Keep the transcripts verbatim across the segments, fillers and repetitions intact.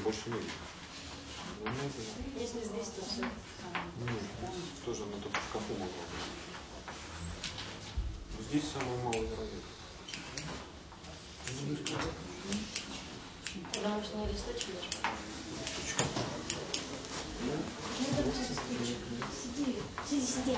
больше нет. Ну, если здесь, то все. Нет, тоже она только в шкафу могла быть. Здесь самое маловероятное. Потому что не листочек даже. Сиди, сиди, сиди.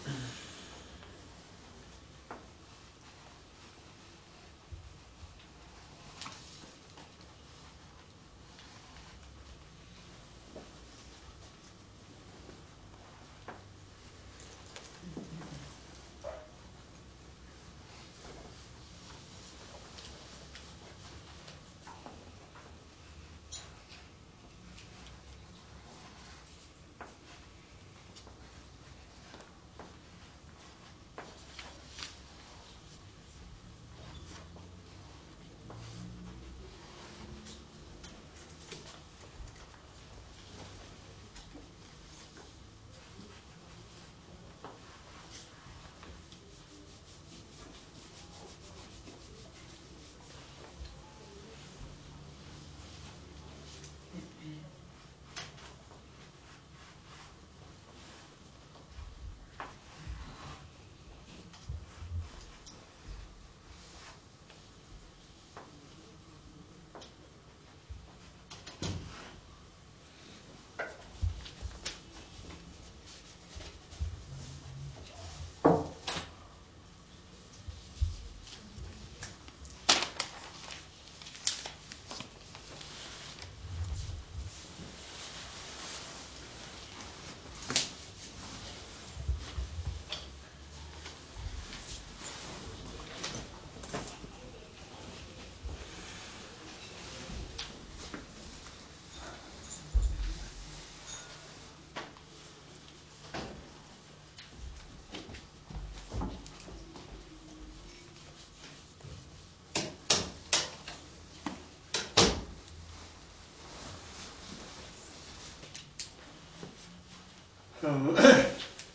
Uh,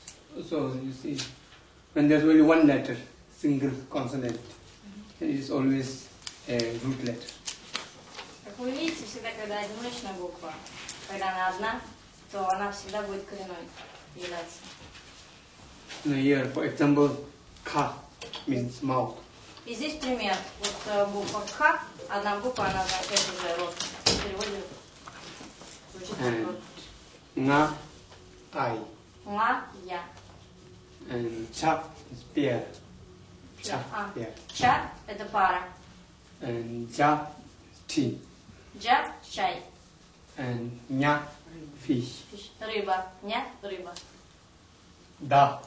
so you see, when there's only one letter, single consonant, mm-hmm. it is always a root letter. Как вы видите, всегда, когда одиночная буква, когда она одна, то она всегда будет коренной являться. Now here, for example, ka means mouth. И здесь пример. Вот буква К, одна буква, она означает уже рот. В переводе звучит как рот. Nga, I. Nga, я. And cha is pair. Cha, А. pair. Ча – это пара. And ja, tea. Джа – чай. And nya, fish. Рыба. Ня – рыба. Da,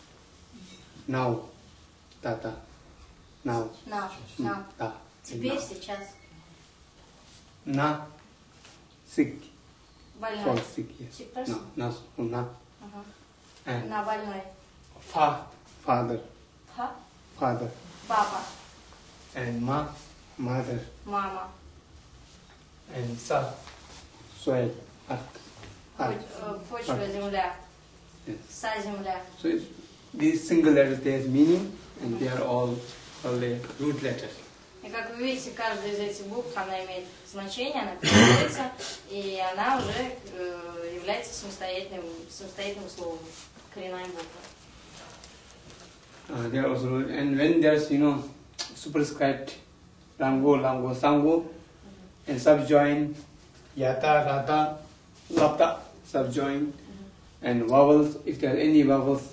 now. Tata, now. На. На. Da. Теперь, сейчас. Na, sick. Больной. For sick, yes. Sick person? No, no, na. Ага. And На больной. fa, father. Ха – Father. папа. And ma, mother. Мама. And sa, soil, earth. Поч- earth. э, Почва, земля. Yes. Са – земля. So it's, these single letters, they have meaning, and they are all only root letters. И как вы видите, каждая из этих букв, она имеет значение, она переводится, и она уже э, является самостоятельным, самостоятельным словом, коренная буква. Uh, they are also, and when there's, you know, superscribed, rango, lango, sango, and subjoin, yata, rata, lapta, subjoin, and vowels, if there are any vowels,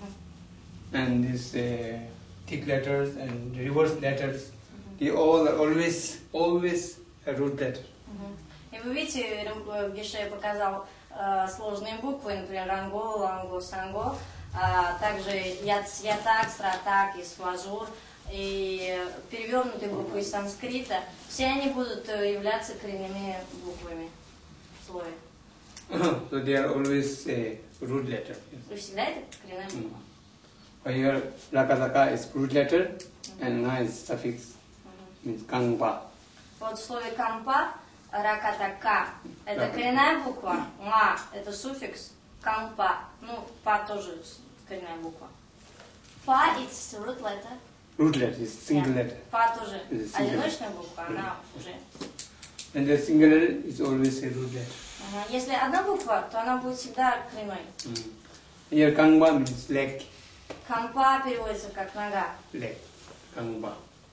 and these uh, thick letters and reverse letters, they all are always, always a root letter. И вы видите, Геше показал э, сложные буквы, например, ранго, ланго, санго, а также ятак, сратак, исважур, и перевернутые буквы из санскрита, все они будут являться коренными буквами в слове. So they are always a root letter. И всегда это коренная буква. Mm. Here, laka laka is root letter, and na is suffix, means kangpa. Вот в слове кампа, ракатака, это коренная буква, ма это суффикс, кампа, ну, па тоже коренная буква. Па it's root letter. Root letter is single Yeah. letter. Па тоже It's a single одиночная буква, она уже. And the single letter is always a root letter. Ага. Если одна буква, то она будет всегда коренной. Mm. Here kangpa means leg, Кампа переводится как нога. leg, kangpa.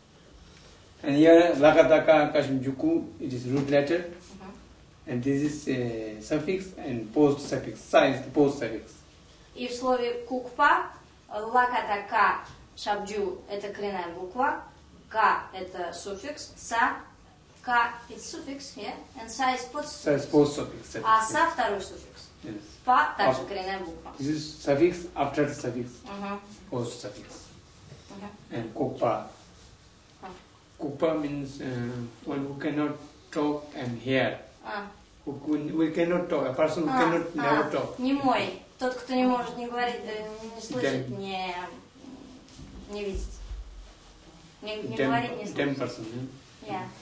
And here lakataka kashmjuku, it is root letter, and this is a suffix and post suffix. Sa is the post suffix. И в слове кукпа Лаката К, Шабджу – это коренная буква, К – это суффикс, Са, К – это суффикс, yeah? And Са – is post Sa is post suffix. а Са – второй суффикс. Yes. Па – также коренная буква. This is suffix after the suffix, Uh-huh. post suffix. Uh-huh. And Kupa. Huh. Kupa means uh, one who cannot talk and hear. А. Who, who, we cannot talk, a person who А, cannot а, never talk. немой. Тот, кто не может не говорить, э, не слышать, Dem. не, не видеть. Не, не Dem, говорить, не dem слышать. person. Yeah? Yeah.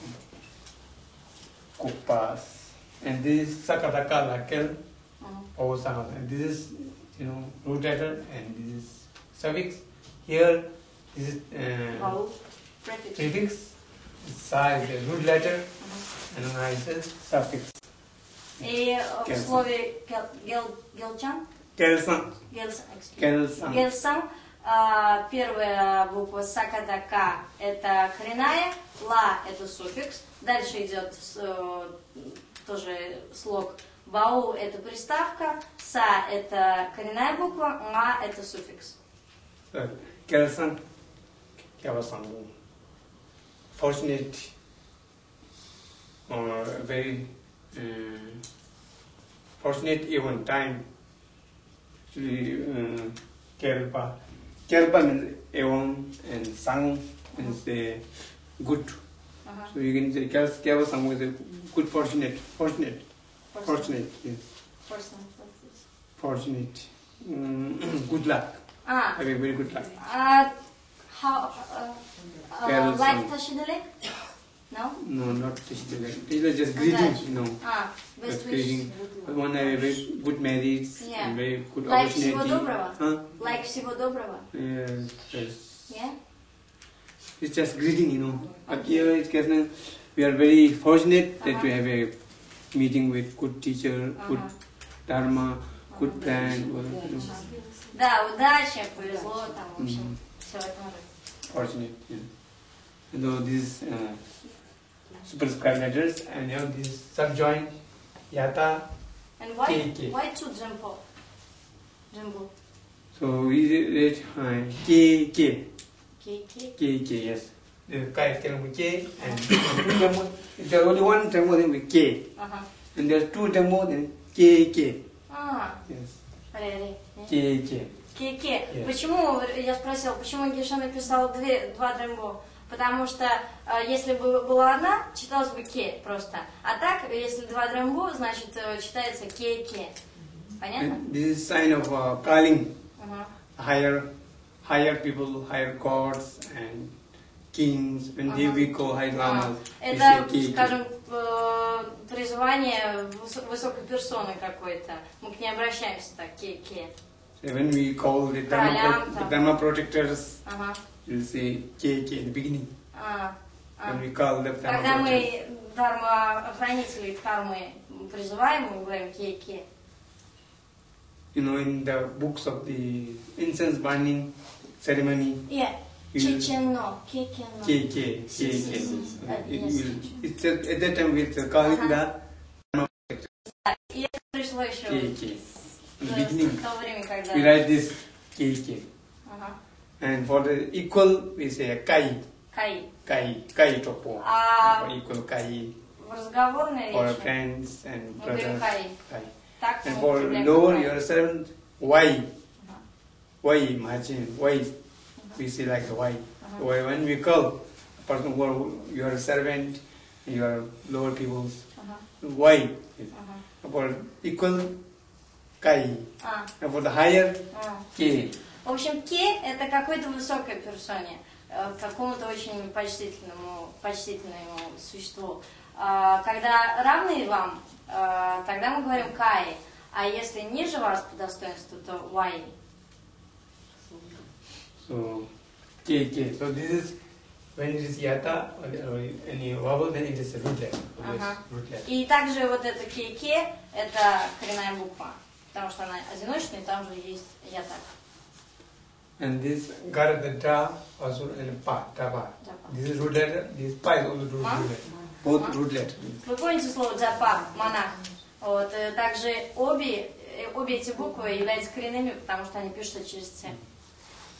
Kupas. And this is Sakataka Lakel Uh-huh. or Sangat. And this is, you know, root letter and this is suffix. Here, this is uh, Vowel. Prefix. prefix. Sa is the root letter Uh-huh. and I is suffix. И в Келсан. слове гел, гел, гелчан, Kelsan. гелсан, excuse me. Kelsan. Гелсан, а, первая буква Саката К – это коренная, Ла – это суффикс, дальше идет э, тоже слог Бау – это приставка, Са – это коренная буква, Ма – это суффикс. Kelsan. Kelsan. Fortunate or very uh, fortunate even time. Actually, uh, Kelpa. Kelpa means Evan and Sang means uh, good. Uh-huh. So you can say Kelpa Sang is a good fortunate. Fortunate. Fortunate. Yes. Fortunate, what's this? Fortunate. Mm, good luck. А, Have a very good luck. а, how, uh, uh, Келсан. like Tashidale? No? No, not Tishila. Tishila is just greeting, you know. А, best Just wish. greeting. One have a very good marriage Yeah. and very good Like opportunity. всего доброго. Huh? Like всего доброго. Yes, yes. Yeah? It's just greeting, you know. But here it's Krishna, we are very fortunate that Uh-huh. we have a meeting with good teacher, good Ага. dharma, good plan. You know, Да, удачи, повезло, там, в общем, Мгм. все в этом роде. fortunate. Yeah. And though these uh, superscribed letters and you know this subjoined yata. And why, K, K. why two jumbo? Jumbo. So we read uh, K K. K, K. K, K, yes. The K is telling with K, and two demo, there's only one demo then with K, Ага. and there's two demo then K, K. А, Yes. ре-ре. K, K. К, К. Yes. Почему, я спросила, почему Геша написал две, два дрембо? Потому что э, если бы была одна, читалось бы К просто. А так, если два дрембо, значит э, читается К, К. Понятно? And this is sign of uh, calling Ага. higher, higher people, higher gods and kings. When they Ага. we call high А, lamas, we это, say K, K. скажем, э, призывание выс- высокой персоны какой-то. Мы к ней обращаемся так, К, К. So when we call the dharma, Королям, pro- там. dharma protectors, Ага. we'll say K, K in the beginning. А, а. When we call the dharma Когда protectors. мы дharma-охранителей кармы призываем, мы говорим К, К. You know, in the books of the incense burning ceremony, Yeah. you Чечено, Кекено. K, K, K, Си, си, K. си. It Yes. will- It's just, at that time we're calling Ага. the И это пришло еще K, K. In the в beginning, то время, когда... we write this K, K. Ага. And for the equal, we say Kai, Кай. Kai, Kai topo. А For equal Kai, в разговорной for речи friends and мы говорим brothers. Кай. Kai. Так And мы for употребляем lower Кай. your servant, Y. Ага. Y, margin, Y. We say like the Y. Uh-huh. Why when we call a person who are your servant, your lower people's Ага. Y. Ага. For equal Kai. А, And for the higher а. K. В общем, Ке – это какой-то высокой персоне, э, какому-то очень почтительному, почтительному существу. А, Когда равные вам, э, тогда мы говорим Кай, а если ниже вас по достоинству, то Вай. So K, K. So this is when it is yata or or any vowel, then it is a root letter. Always Ага. root letter. И также вот это Ке-Ке – это коренная буква, потому что она одиночная, и там же есть я так. And this gar the da also and pa, da pa. Да, па. This is root letter. This pa is also root, Ма? root letter. Both Ма? root letter. Вы помните слово «джапа» – монах? Вот, э, также обе, э, обе эти буквы являются коренными, потому что они пишутся через «ц».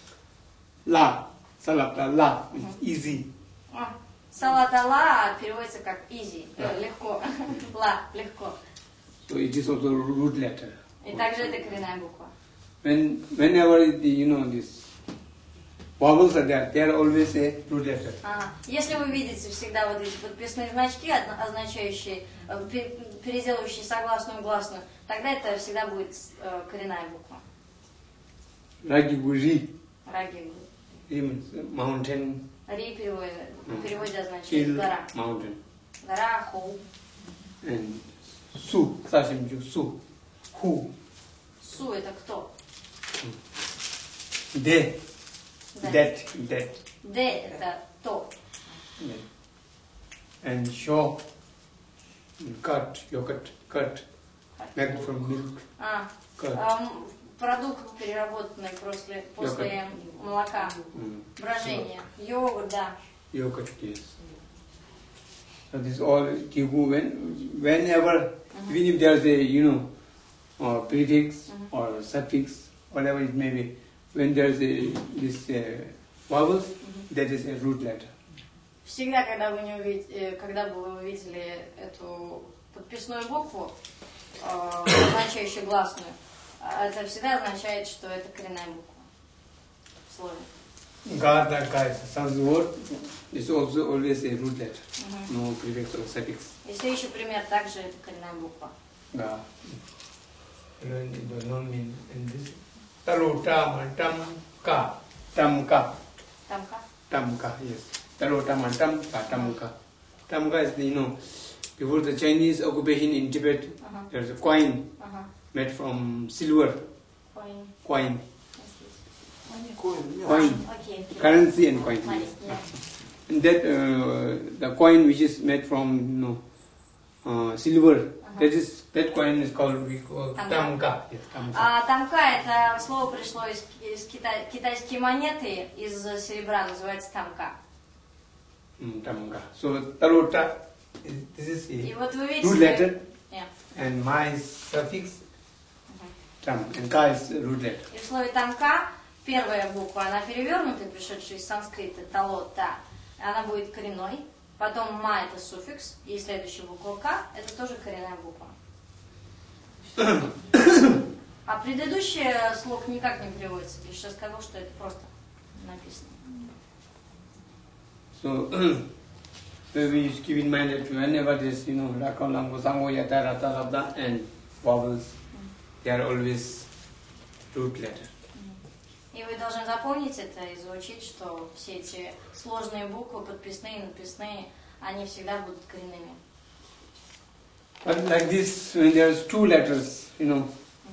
La. Salata la. It's easy. А, салата ла переводится как easy, э, легко. Ла, легко. So it is also root letter. И также это коренная буква. When whenever the, you know this vowels are there, they are always a root letter. Ага. Если вы видите всегда вот эти подписные значки, одно- означающие, э, пе- переделывающие согласную гласную, тогда это всегда будет э, коренная буква. Ragi Guji. Раги. Means mountain. Ри переводит, в переводе означает Hill, гора. mountain. Гора, хоу. And Su. Sashim Su. Who. Су это кто? They. Да. That. That. Де это то. Yeah. And show. Cut. Yogurt. Cut. Made from milk. А, Cut. а, м, продукт переработанный после, после молока. Mm. Брожение. Йогурт, да. Yogurt, yes. So this all kibu when whenever even if there's a you know uh, prefix or suffix, whatever it may be, when there's a this uh, vowels, that is a root letter. Всегда, когда вы не увидите, когда бы вы увидели эту подписную букву, э, означающую гласную, э, это всегда означает, что это коренная буква в слове. Gada guys, Sanskrit word is also always a root letter, no prefix or suffix. И следующий пример также это коренная буква. Ga. And it does not mean in this. Taru tam tam ka tam ka Тамка. tam ka yes. Taru tam tam ka tam ka. Tam ka is the, you know before the Chinese occupation in Tibet, Uh-huh. there's a coin Ага. made from silver Ой. coin, Коин, coin, Окей. окей. currency and coin. Маленький, да. And that uh, the coin which is made from you know uh, silver, that is that coin is called we call Tamka. tamka. Yes, tamka. А тамка это слово пришло из, из кита- китайские монеты из серебра, называется тамка. Mm, tamka. So tarota, is- this is И a вот вы root видите, letter, Yeah. and ma is suffix, tam, and ka is root letter. И в слове тамка первая буква, она перевернутая, пришедшая из санскрита, талота, она будет коренной. Потом ма это суффикс, и следующая буква к это тоже коренная буква. А предыдущий слог никак не переводится. Я сейчас сказал, что это просто написано. So we keep in mind that whenever this, you know, rakam, lamgo, sango, yata, rata, labda, and vowels, they are always root letter. И вы должны запомнить это и заучить, что все эти сложные буквы, подписные, написные, они всегда будут коренными. But like this, when there's two letters, you know,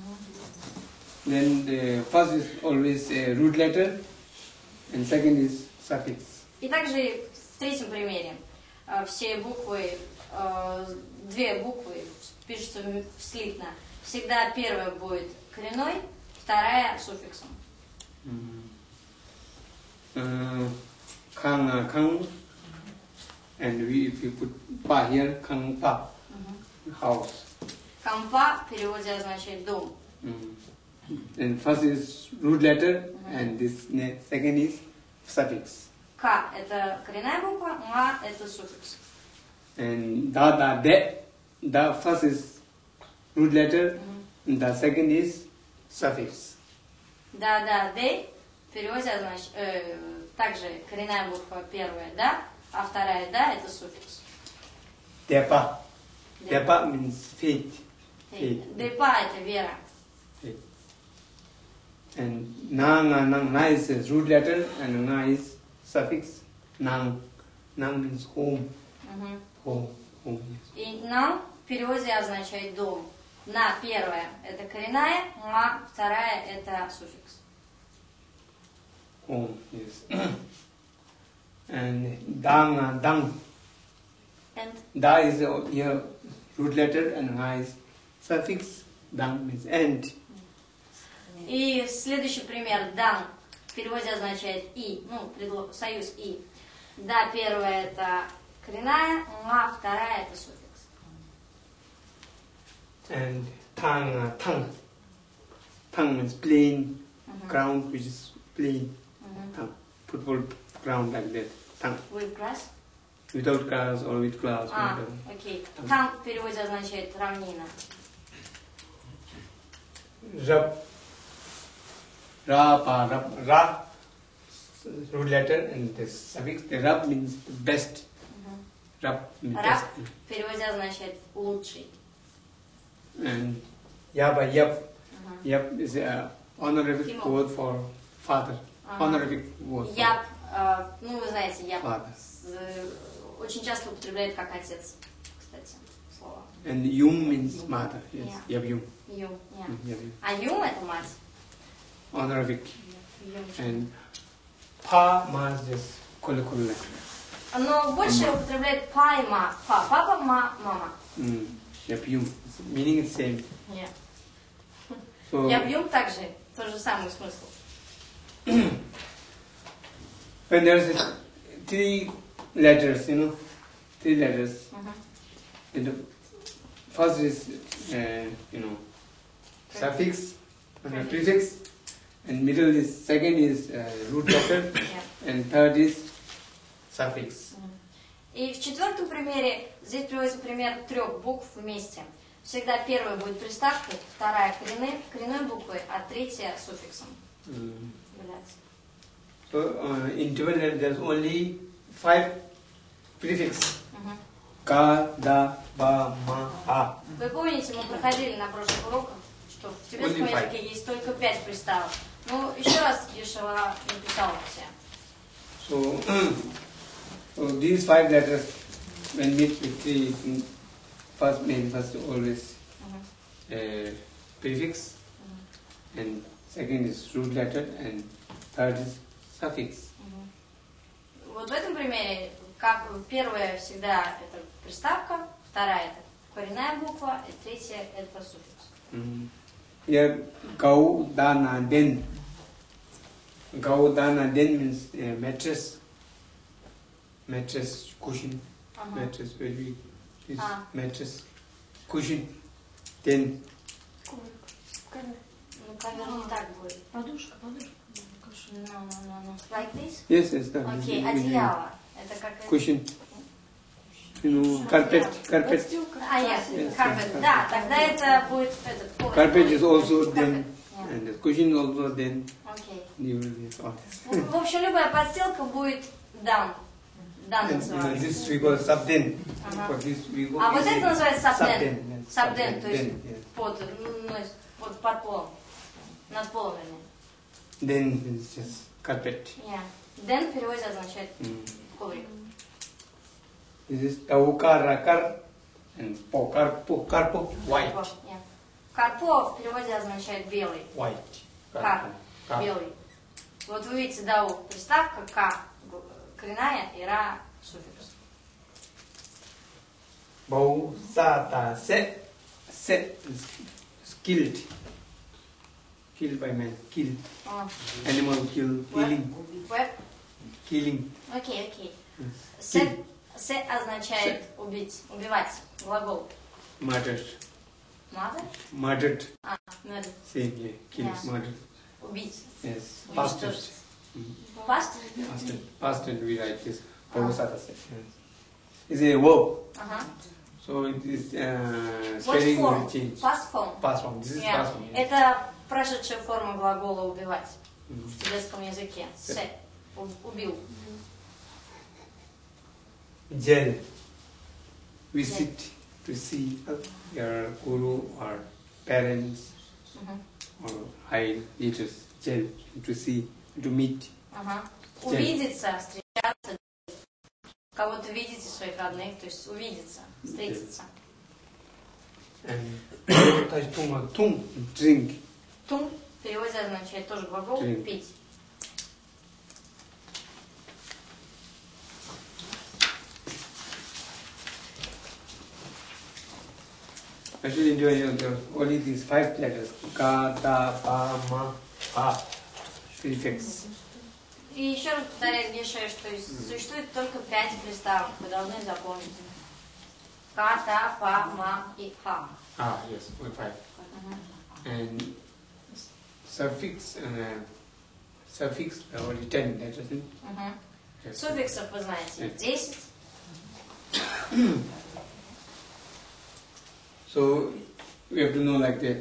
then the first is always a root letter, and second is suffix. И также в третьем примере э, все буквы, э, две буквы пишутся м- слитно. Всегда первая будет коренной, вторая суффиксом. Uh, kang, uh, kang, and we, if you put pa here, kang pa, house. Кампа в переводе означает дом. Mm. And first is root letter, and this ne- second is suffix. К это коренная буква, ма это суффикс. And da, da, de, the first is root letter, and the second is suffix. Да, да, дей в переводе означает э, также коренная буква первая да, а вторая да это суффикс. Depa. Деп. Depa means faith. Дей. Депа это вера. faith. And nang, uh, nang, na is a root letter, and na is suffix. Nang. Nang means home. Мгм. Home. Home, yes. И нам в переводе означает дом. На первая это коренная, ма вторая это суффикс. Home, yes. And dang, uh, dang. And Da is uh, here root letter, and na is suffix. Dang means end. И следующий пример дан в переводе означает и, ну, предлог, союз и. Да, первая это коренная, ма вторая это суффикс. And tang, uh, tang. Tang means plain ground, which is plain. Мгм. Tang. football ground like that. Tang. With grass? Without grass or with grass. А, whatever. окей. Там в переводе означает равнина. Rab. Ra, pa, rab, ra. Root letter and this suffix. The rab means the best. Мгм. Rab means Раб best. в переводе означает лучший. And yaba, yap. Мгм. Yap is a honorific Тимон. word for father. Ага. Honorific word for Яб, э, ну вы знаете, яб father. с- очень часто употребляют как отец, кстати, слово. And yum means mother. Yes. Yeah. Yab yum. Юм, yeah. Mm, yab yum. А юм это мать. Honorific. Юм. And pa mas just kule. Но больше употребляют па и ма. Па, папа, ма, мама. Mm. Yab yum. Meaning is same. Yeah. So Яб юм также, тот же самый смысл. when there's a three letters, you know, three letters. Мгм. And the first is, uh, you know, suffix, and the prefix, and middle is, second is uh, root letter, Yeah. and third is suffix. И в четвертом примере здесь приводится пример трех букв вместе. Всегда первая будет приставкой, вторая коренной, коренной буквой, а третья суффиксом Mm. является. So uh, in Tibetan there- there's only five prefix: Мгм. ka, da, ba, ma, ha. Вы помните, мы проходили на прошлых уроках, что в тибетском Only five. языке есть только пять приставок. Ну, еще раз Ешева написал все. So, so these five letters, when meet with the mm, first name, first always Мгм. uh, prefix, and second is root letter, and third is suffix. Мгм. Вот в этом примере как первая всегда это приставка, вторая это коренная буква, и третья это суффикс. Mm. Here, gau, dana, den. Gau, dana, den means uh, mattress, mattress, cushion, Ага. mattress, where we use Ah. mattress, cushion, den. Ну, ковер не так будет. Подушка, подушка. No, no, no, no. Like this? Yes, yes, that is Окей, it. одеяло. Это как... Cushion. You know, carpet, carpet. Подстилка. А, yes, Yes, carpet. yes, Да, carpet. тогда это будет этот... ковер. Carpet is also Carpet. den, Yeah. and the cushion is also den. Окей. You will get all this. В в общем, любая подстилка будет дан. Дан And, you know, называется. this we call subden. Ага. For this we go А вот easy. это называется сабден. Subden, yes. Сабден, то есть Den, yes. под, ну, под, под полом. Над полом, вернее. Then is just carpet. Yeah. Ден в переводе означает Mm. коврик. This is tauka, rakar, and pokar, pokarpo, white. Карпо, yeah. Карпо в переводе означает белый. White. Кар, Кар. белый. Вот вы видите, дау приставка К коренная и Ра суффикс. Bau, sa, ta, se. Se is killed. Killed by man. Killed. О, Animal kill. Killing. веб. Killing. Окей, окей. Yes. Се, се означает убить, убивать. Глагол. Murdered. Mother? Murdered. А, murder. Same, yeah. Killed, Yeah. murdered. Убить. Yes. Past Уничтожить. tense. Mm. Past? Past tense. Past tense we write this. Bau, sa, ta, se. Yes. It's a verb. Ага. So it is uh, What spelling will form? change. Past form. Past form. This is Yeah. past form. Yes. Это прошедшая форма глагола убивать Mm. в тибетском языке. Се. У- Убил. Jail. We Jail. sit to see your guru or parents Мгм. or high leaders. Jail. To see, to meet. Ага. Jail. Увидеться, встречаться. Кого-то видите, своих родных, то есть увидеться, встретиться. And touch tum, tum, drink. Тум в переводе означает тоже глагол Drink. пить. Actually, in India, there are only these five letters. Ka, ta, pa, ma, pa. Prefix. И еще раз повторяю, Геша, что существует только пять приставок, вы должны запомнить. Ка, та, па, ма и ха. Ah, yes, only five. Мгм. And suffix and uh, suffix, only ten letters. Мгм. Yes. Суффиксов вы знаете десять. So we have to know like that.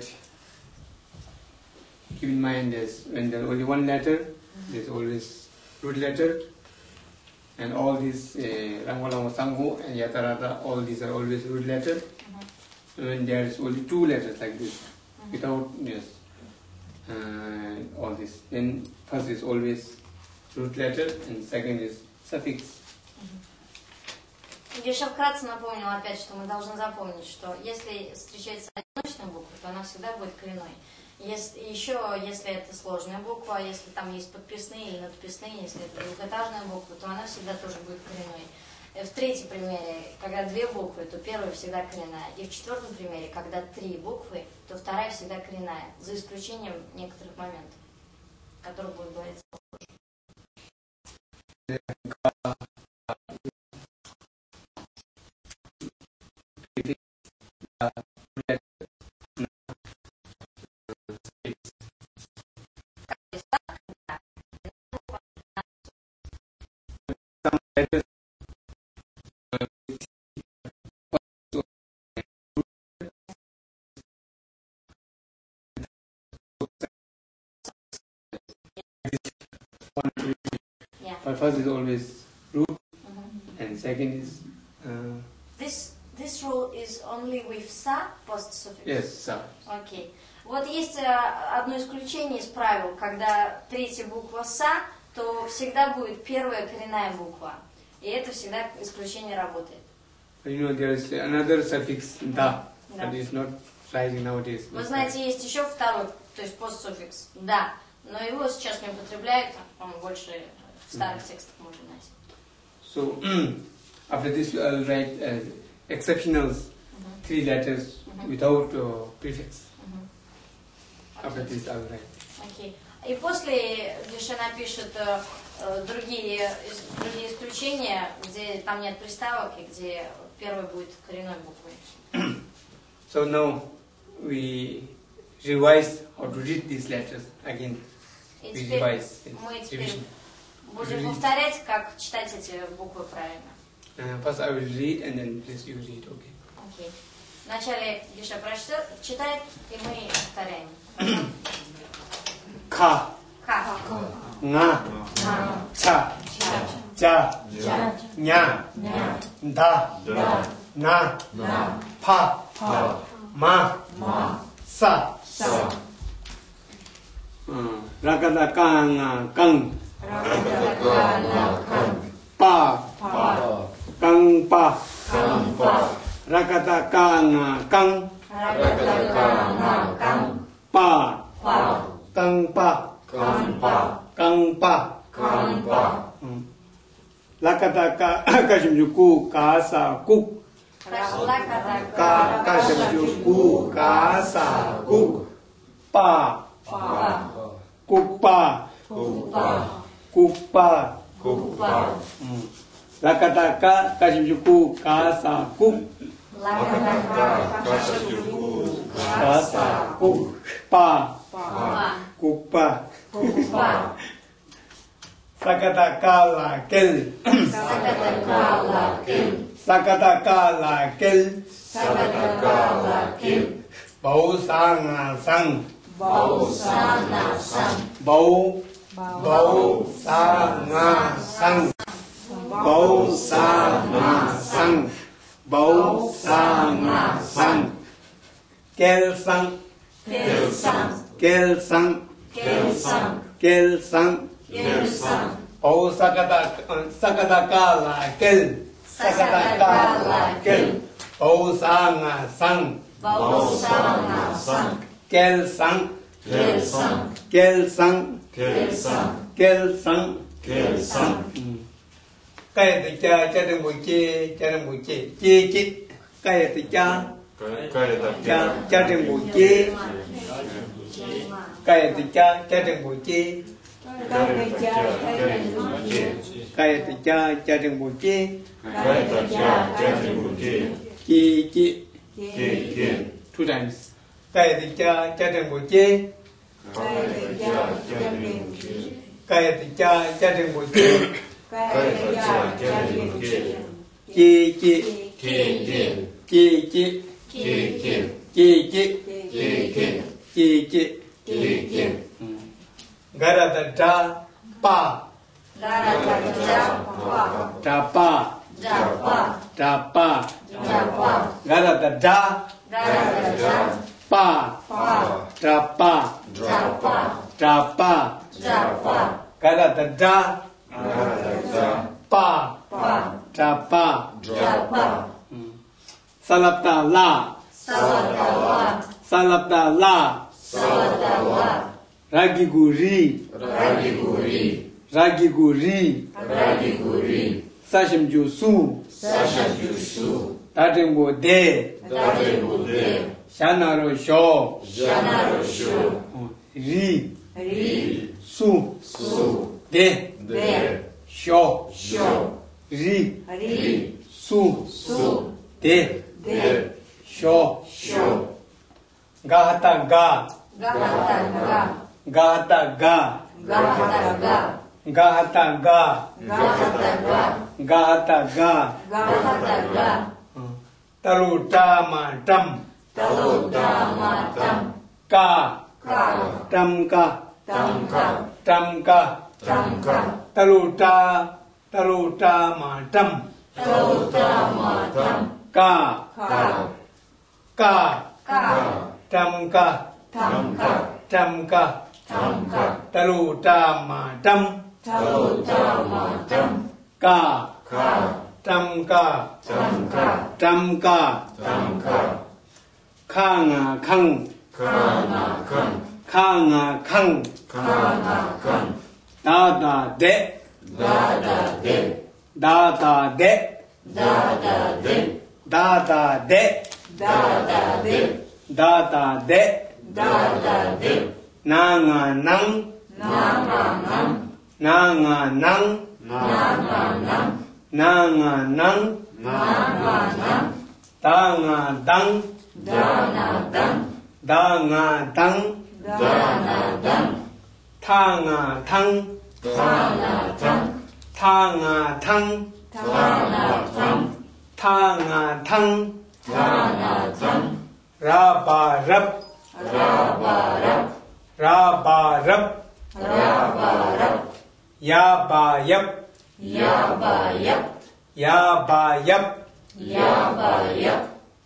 Keep in mind this, when there's only one letter, there's always root letter, and all these uh, Rangwa Langwa Sangho and Yata Rata, all these are always root letter. Мгм. When there's only two letters like this, without yes, uh, all this, then first is always root letter and second is suffix. Я сейчас вкратце напомнила опять, что мы должны запомнить, что если встречается одиночная буква, то она всегда будет коренной. Если, еще, если это сложная буква, если там есть подписные или надписные, если это двухэтажная буква, то она всегда тоже будет коренной. В третьем примере, когда две буквы, то первая всегда коренная. И в четвертом примере, когда три буквы, то вторая всегда коренная, за исключением некоторых моментов, о которых будет говориться позже. Yeah. But first is always root, Mhm. and second is uh, This, this rule is only with sa post suffix. yes, sa. Окей. Вот есть э, одно исключение из правил, когда третья буква са, то всегда будет первая коренная буква. И это всегда исключение работает. You know there is another suffix da, Да. that is not rising nowadays. Вы знаете, есть еще второй, то есть постсуффикс да, но его сейчас не употребляют, он больше в старых текстах можно найти. So after this I'll write uh, exceptionals, Мгм. three letters Mhm. without uh, prefix. Мгм. After Окей. this I'll write. Окей. И после Гриша напишет э, э, другие, ис- другие исключения, где там нет приставок и где первый будет коренной буквой. So now we revise how to read these letters again. И We теперь revise мы теперь revision. будем Read. повторять, как читать эти буквы правильно. Uh, first I will read and then please you read. Okay. Окей. Вначале Гриша прочитает, читает, и мы повторяем. Хорошо? Ka, Ка. nga, cha, ja, nya, da, na, pa, ma, sa. Uh, Rakata ka nga kang, pa, kang pa, rakata ka nga kang, pa, kang pa, kang pa. Mm. Rakata ka kashimjuku ka sa kuk, ka kashimjuku ka sa kuk, pa, kuk pa, kuk pa. Mm. Rakata ka kashimjuku ka sa kuk, ka sa kuk, pa, kuk pa. Sakata ka la kel, sakata ka la kel, bau sa nga sang, bau bau sa nga sang, bau sa nga sang, bau sa nga sang, kel sang, kel sang, kel sang. Bau sakata sakata ka la kel, sakata ka la kel, bau sa nga sang, kel sang, kel sang, kel sang. Cái thì cha cha đừng bụi chê, cha đừng bụi chê, chê chê. Cái thì cha cha cha đừng bụi chê, cái thì cha cha đừng bụi chê. Cái thì cha cha đừng bụi chê, chê chê. Two times. Cái thì cha cha đừng bụi chê, Kaya cha cha trên bộ chê. Kaya cha cha trên bộ chê. Chê chê. Chê chê. Chê chê. Chê chê. Chê chê. Chê chê. Chê chê. Chê chê. Garata cha pa. Garata cha pa. Cha pa. Cha pa. Cha pa. Cha pa. Garata cha Garata cha pa. pa. Cha pa. Cha pa. Cha pa. Cha pa. Garata cha pa. Pa. Cha pa. Cha pa. Salapta la. Salatala. Salapta la. Salatala. Ragi guri. Ragi guri. Ragi guri. Ragi guri. Sashim jusu. Sasha jusu. Tating bo de. Dade bude. Shanaro sho. Janaro sho. Ri. Ri. Su. Su. De. De. Sho. Sho. Ri. Ri. Su. Su. De. De. Sho. Sho. Gahata ga. Gahata ga. Gahata ga. Gahata ga. Gahata ga. Gahata ga. Gahata ga. Gahata ga. Taluta ma tam. Taluta ma tam. Ka. Ka. Tam ka. Tam ka. Tam ka. Tam ka. Taluta. Taluta ma tam. Taluta ma tam. Ka. Ka. Ka. Ka. Tam ka. Tam ka. Tam ka. Tam ka. Taluta ma tam. Taluta ma tam. Ka. Ka. Tam ka. Tam ka. Tam ka. Tam ka. Ka nga khang. Ka na kan. Ka nga khang. Ka na kan. Da da de. Da da de. Da da de. Da da de. Da da de. Da da de. Da da de. Da da de. Na nga nang. Na ma nam. Na nga nang. Na Na nam. Na nga nang. na Ma nam. Da nga dang. Da na dam. Da nga dang. Da na dam. Tha nga thang. Ta na tam. Tha nga thang. Ta na tam. Tha nga thang. Ta na tam. Ra ba rap. Ra ba rap. Ra ba rap. Ra ba rap. Ya ba yap. Ya ba yap. Ya ba yap. Ya ba yap.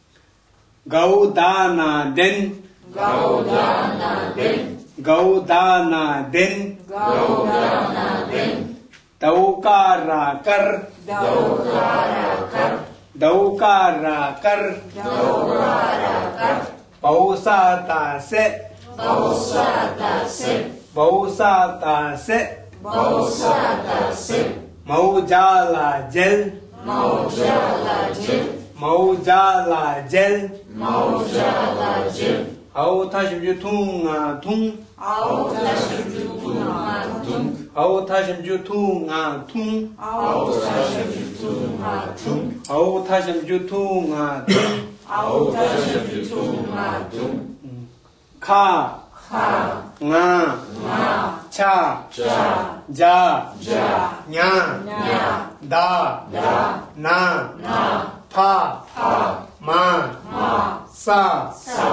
Gau da na den. Gau da na den. Gau da na den. Gau da na den. Dau ka ra kar. Dau ka ra kar. Dau ka ra kar. Dau ka ra kar. Bau sa ta se. Bau sa ta se. Bau sa ta se. Bau sa ta se. Mau ja la jel. Mau ja la jil. Mau ja la jel. Mau ja la jil. Au ta shim ju tung a tung. Au ta shim ju tu ma tung. Au ta shim ju tung a tung. Au ta shim ju tu ma tung. Au ta shim ju tung a tung. Au ta shim ju tu ma tung. Kha. Kha. Nga. Nga. Cha. cha. Ja. Ja. Nya. Nya. Da. Da. Na. Na. Pa. Pa. Ma. Ma. Sa. Sa.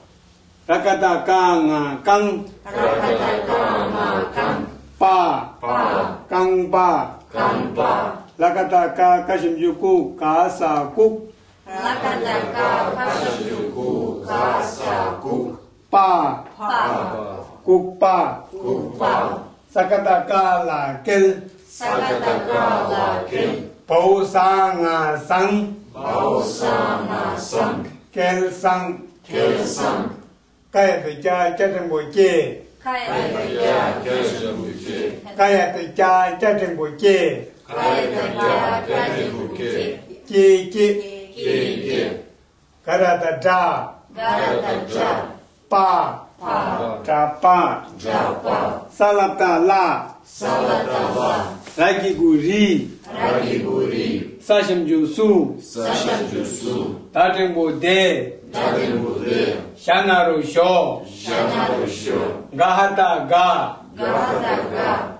Rakata ka nga kang. Rakata ka ma kang. Pa. Pa. Kang pa. Kang pa. Rakata ka kashim ju ku ka sa kuk. Rakata ka kashim ju ku ka sa ku. Pa. Pa. Kuk pa. Ku pa. Sakata ka la kel. Sakata ka la kel. Pau sa nga sang. Bao sa ma sang. Kel sang. Kel sang. Kaya tu cha cha trên bộ chê. Kaya Ya kesha buke. Kaya tu cha cha trên bộ chê. Kaya kaya kaya buke. Chê chê. Ke ke. Kara ta da. Garata ja. Pa. Pa. Cha pa. Ja pa. Salapta la. Salata la. Ragi guri. Ragi guri. Sashim ju su. Sasha jusu. Tating bo de. Dade bude. Shanaro sho. Janaro sho. Gahata ga. Garata ga.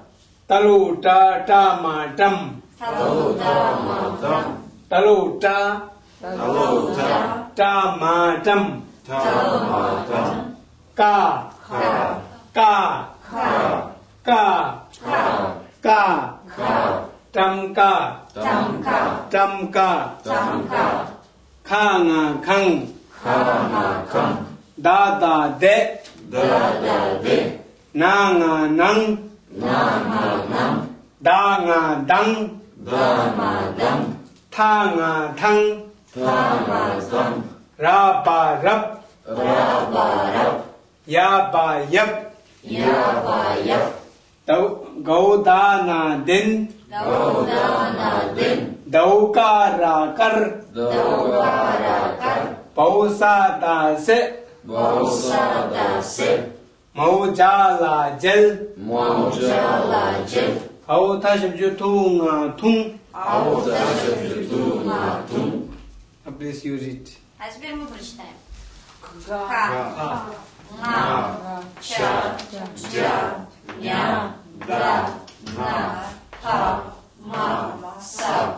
Taluta tamatam. Taluta matam. Taluta Taluta tamatam. Tamatam Ka Ka ka Ka ka Ka ka Ka tamka Tamka. tamka Tamka. khanga khang Khana Khang dada de Dada De nanga nang Nama Nam danga dang Dama Dam thanga thang Tama Tam raba rap Raba Rab yaba yap Yaba Yap gaudana din Gaudana Din daukara kar Daukara Kar pausada se Bausada Se maujala jal Maujala Jel autashibju tunga tung. Ауташабжиту Матум Please use it. А теперь мы прочитаем. Га. Ха. Га. Ма. Ча. Джа. Ня. Да. На. Ха. Ма. Са.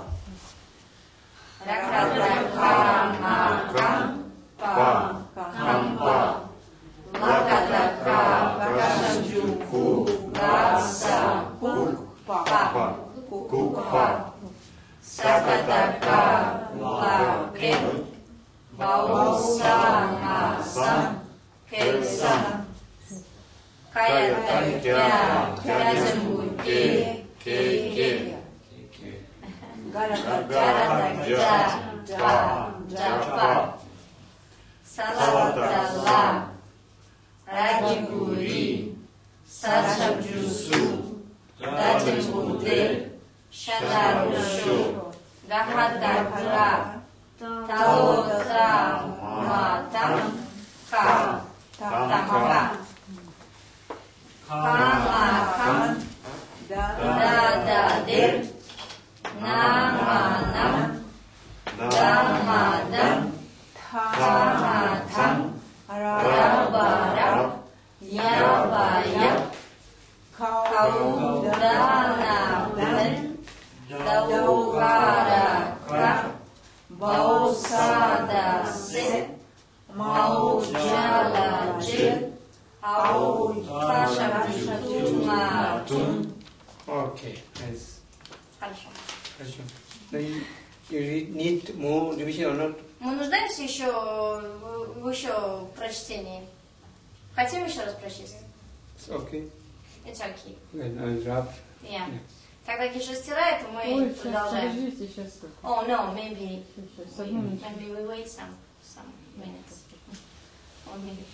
Рака-трака. Ма. Па. Хампа. Лака-трака. Кашаджуку. Гаса. Кук. Па. Па. Кукпа. Сакатака. Лаке. Бауса. Маса. Кельса. Каятаря. Кязембуке. Кеке. Гаратаджа. Джа. Джапа. Салатала. Радигури. Сашабджусу. Датимбуде. Шадаршу. Гахатаджа. Талотра. Матам. Ха. Тамка. Хамахан. Дададир. Наманам. Дамадам. Хаматам. Рабараб. Ябаяб. Кауданабен. Даугаракра. Баусадасе. Мауджаладжи. Ауташабжитуматум. Okay, nice. Хорошо. Хорошо. Now you, you re- need more revision or not? Мы нуждаемся еще в, в еще прочтении. Хотим еще раз прочесть? It's okay. It's okay. Then I'll drop. Yeah. Yeah. Когда Киша стирает, то мы Ой, сейчас, продолжаем. подождите, сейчас. Oh no, maybe, Сейчас, we, одну минуту. maybe we wait some some minutes. One minute.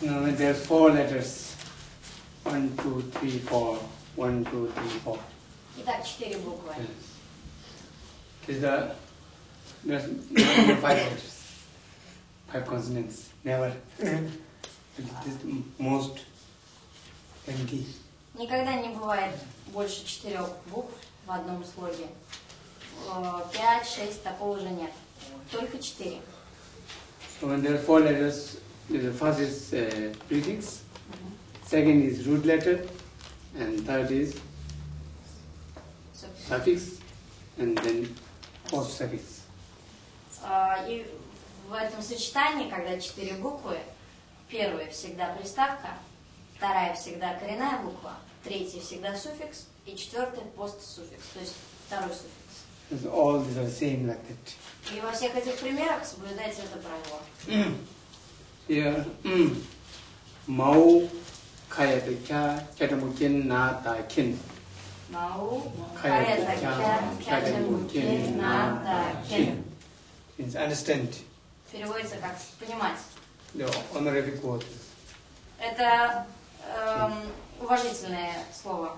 No, there's four letters. One, two, three, four. One, two, three, four. Итак, четыре буквы. Yes. There's a, there's never five letters. Five consonants. Never. It is the most empty. Никогда не бывает больше четырех букв в одном слоге. Э, Пять, шесть, такого уже нет. Только четыре. So when there are four letters, the first is uh, prefix, second is root letter, and third is suffix, and then post suffix. Э, И в этом сочетании, когда четыре буквы, первая всегда приставка, вторая всегда коренная буква, третья всегда суффикс и четвертая постсуффикс, то есть второй суффикс. Because all these are same like that. И во всех этих примерах соблюдается это правило. Here, mm, mau kaya dekha chatamukin na ta kin. Мау, Кая кая такя, кятя муки, на да кен. Means understand. Переводится как понимать. The honorific word. Это эм, уважительное слово.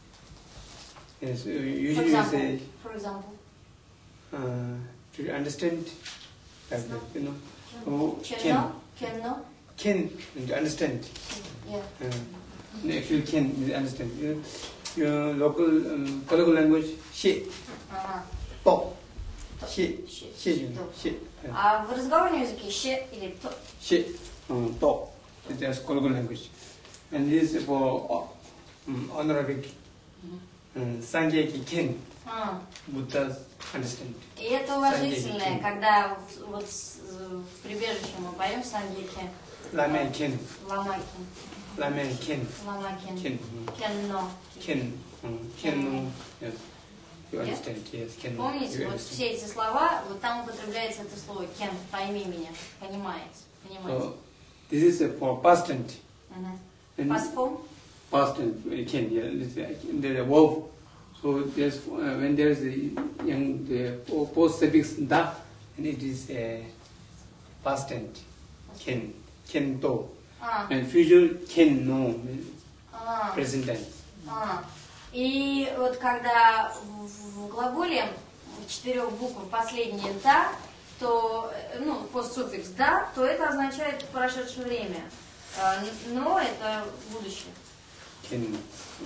Yes, For usually you say example, for example, uh, to understand, like that, you know. Oh, кенно, кенно, Ken, and to understand. yeah. Uh, actually, ken is understand. You know, your local um, colloquial language, she, Ага. to, she, Щи, she, you то. know, she, uh, А в разговорном языке ще или то. she, uh, to. That's colloquial language. And this is for um, honorific. Uh, Sanjay ken, А. Buddha's understand. И это уважительное, Сангеки. когда в- вот с- в прибежище мы поем сангеки, Lame ken, ламакин, lame ken, ламакин, ken, кенно. ken, um, ken, no, yes. You Yeah? understand, yes, ken. Помните, You вот understand. все эти слова, вот там употребляется это слово «кен», «пойми меня», «понимаете», «понимаете». So, this is uh, for past tense. Мгм. And Past form? past tense, uh, ken, yeah, this, uh, there's a verb. So there's, uh, when there's the young, the po- post suffix da, and it is uh, past tense, ken, ken to. А, And future ken no, а, present tense. а. И вот когда в, в глаголе в четырех букв последнее «да», то, э, ну, постсуффикс «да», то это означает прошедшее время. А, н- но это будущее. Ken.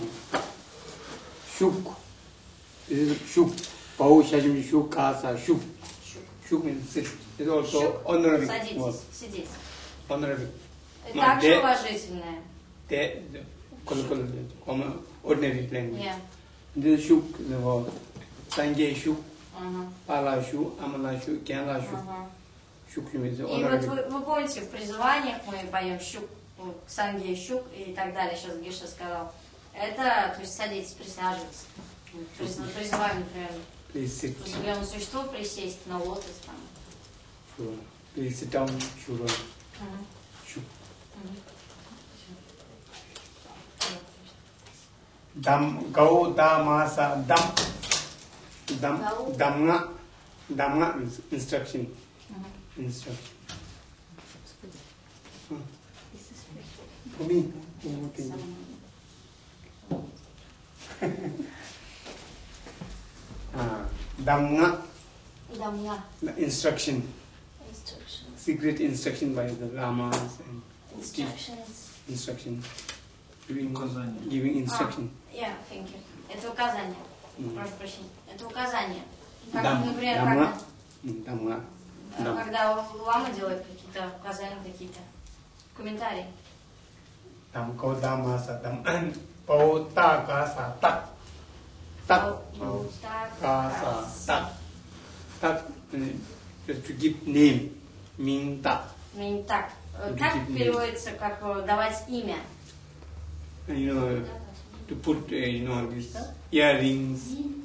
Shuk. This is shuk. Pau shajim shuk kasa shuk. Shuk means sit. It's also Щук. honorific Садитесь, word. сидеть. Honorific. И Ну, также де- уважительное. The, the colloquial, common, ordinary language. Yeah. This is shuk, the word. Sanjay shuk, Ага, pala shuk, amala shuk, kyanla shuk. ага. Shuk means И вот honorific. вы, вы помните, в призываниях мы поем щук, ну, санге щук и так далее, сейчас Гиша сказал. Это, то есть садитесь, присаживаться. Приз- Призываем, например, Please sit. определенное существо присесть на лотос там. Sure. Please sit down, sure. Мгм. Shuk. Мгм. Dam, gau, damasa, dam. Dam, Gau. damna. Damna means instruction. Мгм. Instruction. For me. Oh, thank you. Ah, Damna, Дамна. the instruction, Instructions. secret instruction by the lamas and Instructions. instruction, giving, Указания. giving instruction. А, yeah, thank you. Это указание. Мгм. Прошу прощения. Это указание. Как, Дам- например, дамна. как, Mm, Damna. э, Дам. когда лама делает какие-то указания, какие-то комментарии. Dam ko damasa dam an po ta kasa tak tak Бау- так, kasa раз. tak tak uh, just to give name mean tak. Ну, так. Э, Give Как name. переводится, как э, давать имя? You know, to put uh, you know these earrings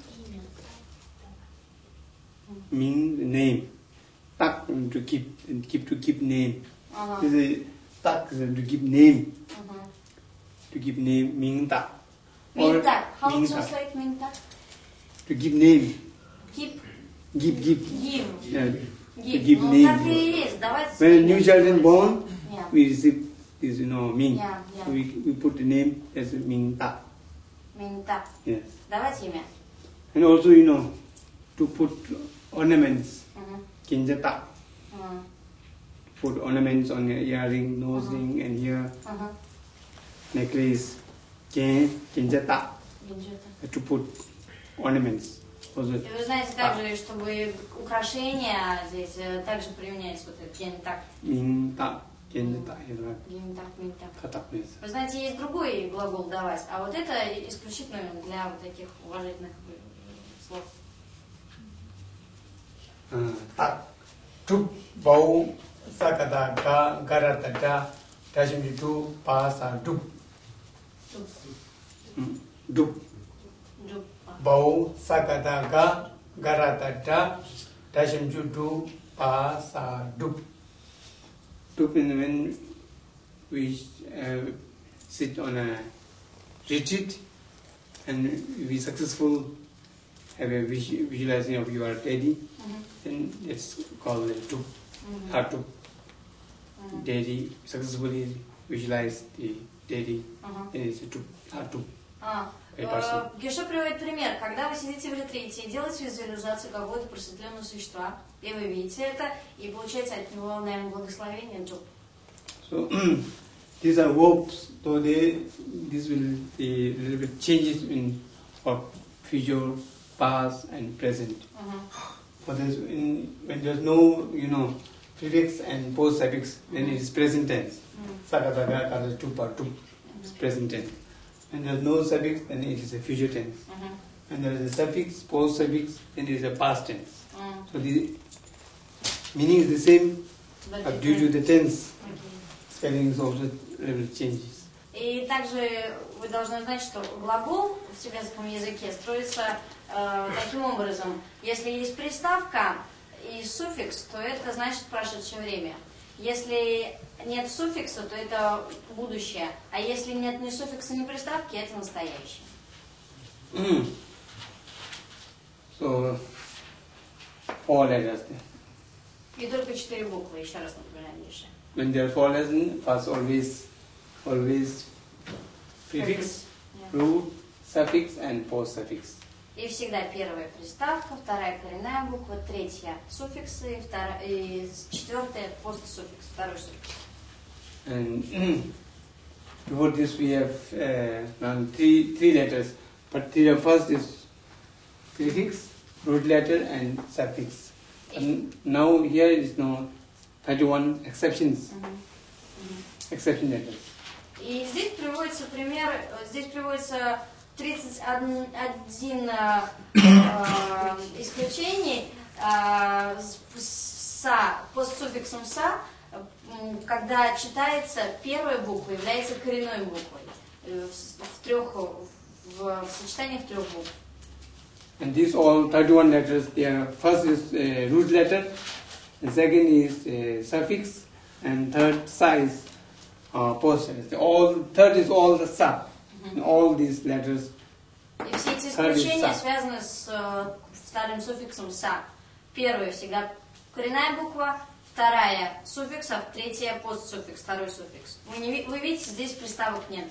mean name. Tak to keep keep to keep name. Ага. This is tak is to give name. Мгм. To give name mean tak. Or Минтак. How to mean tak. translate минтак? To give name. Keep, Give give. give, Yeah. To give. give Ну, name. так и есть. Давать When a имя new child is переводится. born, Yeah. we receive is, you know, Ming. Yeah, yeah. We, we put the name as Ming Ta. Минта. Yes. Давайте имя. And also, you know, to put ornaments, Мгм. Kinjata. М. Put ornaments on your earring, nose ring, and here, Мгм. necklace, Kin, Kinjata. Гинджета. To put ornaments. Also, И вы знаете также, чтобы украшения здесь э, также применяется вот этот гентак. Ming Ta, Kinjata. Гентак, минтак. Kata, yes. Вы знаете, есть другой глагол давать, а вот это исключительно для вот таких уважительных э, слов. Uh, tak, tup, bau, sakata, ga, garatata, tashimitu, pasa, dup. Туп, Mm, Dup. джуп. Bau, sakata, ga, garatata, tashimitu, pasa, dup. Dup is when we uh, sit on a retreat and we successful have a visu- visualizing of your daddy, Мгм. then it's called a dup. Мгм. Hatu. Мгм. Daddy successfully visualize the daddy, Мгм. and it's a dup. Hatu. А, Эй, Парсу. э, Геша приводит пример, когда вы сидите в ретрите и делаете визуализацию какого-то просветленного существа, и вы видите это, и получаете от него, наверное, благословение джуп. So these are verbs, so they this will be little bit changes in of future, past, and present. Мгм. For this, in, when there's no, you know, prefix and post suffix, then it is present tense. Мгм. Sakataga kata tupa tup is present tense. When there's no suffix, then it is a future tense. Мгм. When there is a suffix, post suffix, then it is a past tense. М. So the meaning is the same, But but due to different. the tense, Окей. spelling is also little changes. И также вы должны знать, что глагол в тибетском языке строится э, таким образом. Если есть приставка и суффикс, то это значит прошедшее время. Если нет суффикса, то это будущее. А если нет ни суффикса, ни приставки, это настоящее. Mm. So, four letters there. И только четыре буквы, еще раз напоминаю, Миша. When there are four letters, first always, always prefix, Yeah. root, suffix, and post suffix. И всегда первая приставка, вторая коренная буква, третья суффиксы, вторая, и четвертая постсуффикс, второй суффикс. And before this we have uh, now three three letters, but the first is prefix, root letter, and suffix. And now here is no thirty-one exceptions, Мгм. exception letters. И здесь приводится пример, э, здесь приводится тридцать один э, э, исключений э, с, с са, постсуффиксом са, э, м, когда читается первая буква, является коренной буквой э, в, в трех, в, в сочетаниях трех букв. And these all thirty-one letters, their first is uh, root letter, and second is uh, suffix, and third sa is uh, post suffix. All third is all the sa. And all these letters. И все эти Third is исключения sa. связаны с э, вторым суффиксом са. Первая всегда коренная буква, вторая суффикс, а третья постсуффикс, второй суффикс. Вы, не, ви- вы видите, здесь приставок нет.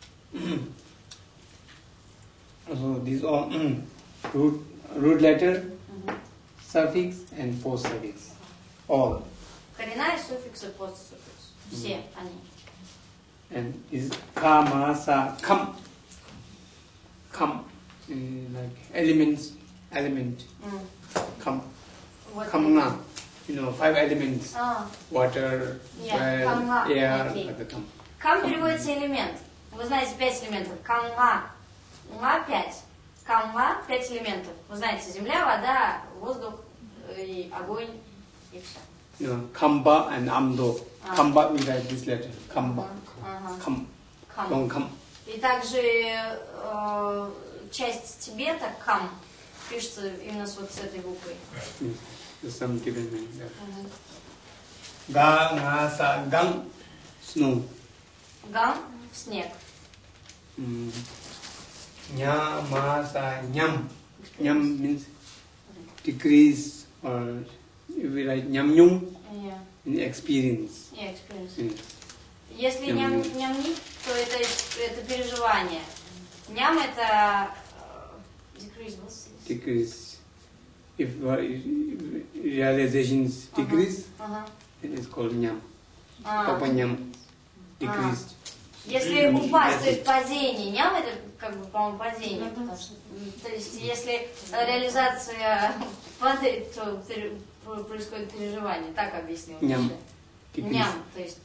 So these all root root letter, suffix, and post suffix. All. Коренная суффикс и постсуффикс. Все они. And is ka, ma, sa, kam. Kam. Uh, like elements, element. М. Kam. Вот Kamna. You know, five elements. А, Water, Yeah, soil, kamna, air, okay. like the kam. кам переводится элемент. Вы знаете пять элементов. Камга. Ма пять. Камга пять элементов. Вы знаете, земля, вода, воздух э, и огонь и все. You know, kamba and amdo. Ah. Kamba, we write this letter. Kamba. Ага. Kam. Кам. Long kam. И также э, часть Тибета, кам, пишется именно с вот с этой буквой. Yes. There's some given name there. Мгм. Ga, nga, sa, gang. Snow. Гам – снег. Mm. Nya, ma, sa, nyam. Nyam means decrease, or we write nyam nyung Yeah. in experience. Yeah, experience. Yes. Если ням, нямни, то это, это переживание. Ням это э, decrease. Decrease. If, uh, if realizations decrease, Ага. it is called nyam. А. Papa nyam decreased. Если упасть, то есть падение. Ням это как бы, по-моему, падение. Потому что, то есть если реализация падает, то пере- происходит переживание. Так объяснил. Ням. Ням, то есть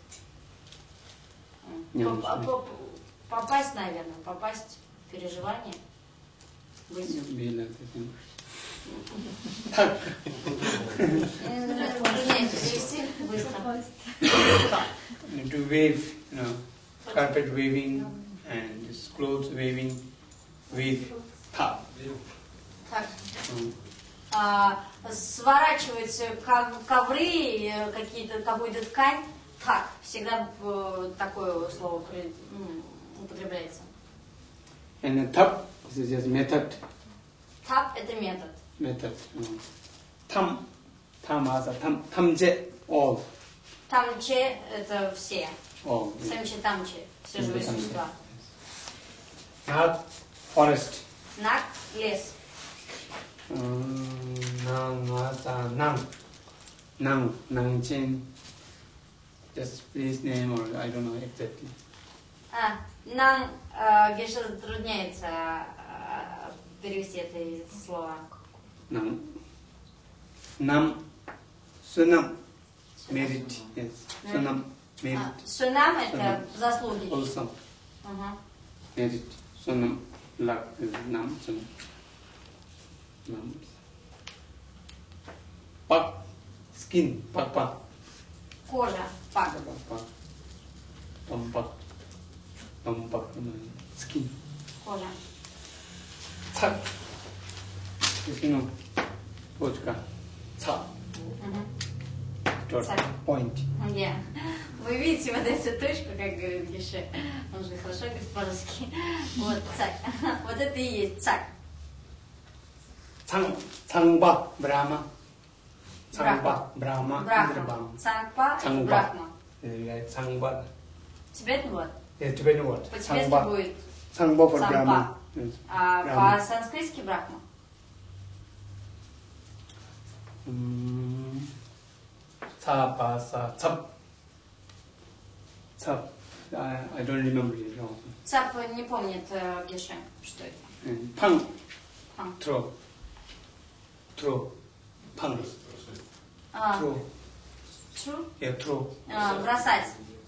Ням. по- по- попасть, наверное, попасть в переживание. Быть. Так. Труднее перевести быстро. To wave, you know, carpet waving and this clothes waving with tha. Так. А, сворачивать ков- ковры, э, какие-то, какую-то ткань, так, всегда э, такое слово при- м, употребляется. And thap is just method. Тап это метод. Method. Mm. Tham, tham as a tham, tamje, all, Тамче это все. all. Самче тамче, все живые существа. Not forest. Нак лес. Nang as a nang, nang, nang chen. Just place name or I don't know exactly. А, нам э, Геша затрудняется э, перевести это слово. Nang. Nam, sunam, merit, yes. Sunam, merit, А, Сунам это Сунам. заслуги. wholesome, Ага. merit. Sunam, luck, is nam, sunam. Nam. Pak, skin, pak, pak. Кожа, пак. Pak. Pampak. Pampak, skin. Кожа. Sak. You know, почка. Sak. Мгм. Dot, Цак. point. Yeah. Вы видите вот эту точку, как говорит Геше, он же хорошо говорит по-русски. Вот цак. Вот это и есть цак. Sang, Sangba, Brahma. Брахма. Sangba, Brahma, Брахма. Brahma. Цангпа и Цангба. Брахма. Like Sangba. Тибетный вот. Yes, Tibetan word. По-тибетски Sangba. будет, Sangba for Sangpa. Brahma. Yes. а Брахма. по-санскритски Брахма. Mm. Sa, pa, sa, tsap. Tsap. I, I don't remember it also. Цап не помнит э, Геше, что это. And pang, Пang. throw. Throw. Pang, А, throw. true? Yeah, throw. А, бросать.